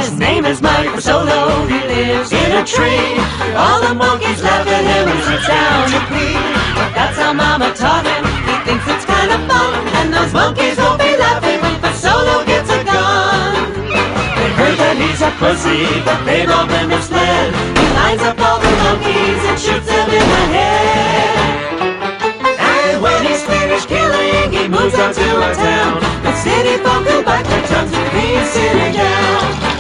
His name is Mike Fasolo. He lives in a tree. All the monkeys laugh at him when he sits down to pee. But that's how Mama taught him. He thinks it's kind of fun, and those monkeys won't be laughing when Fasolo gets a gun. They heard that he's a pussy, but they've all been misled. He lines up all the monkeys and shoots them in the head. And when he's finished killing, he moves on to a town. The city folk who bite their tongues and he's sitting down.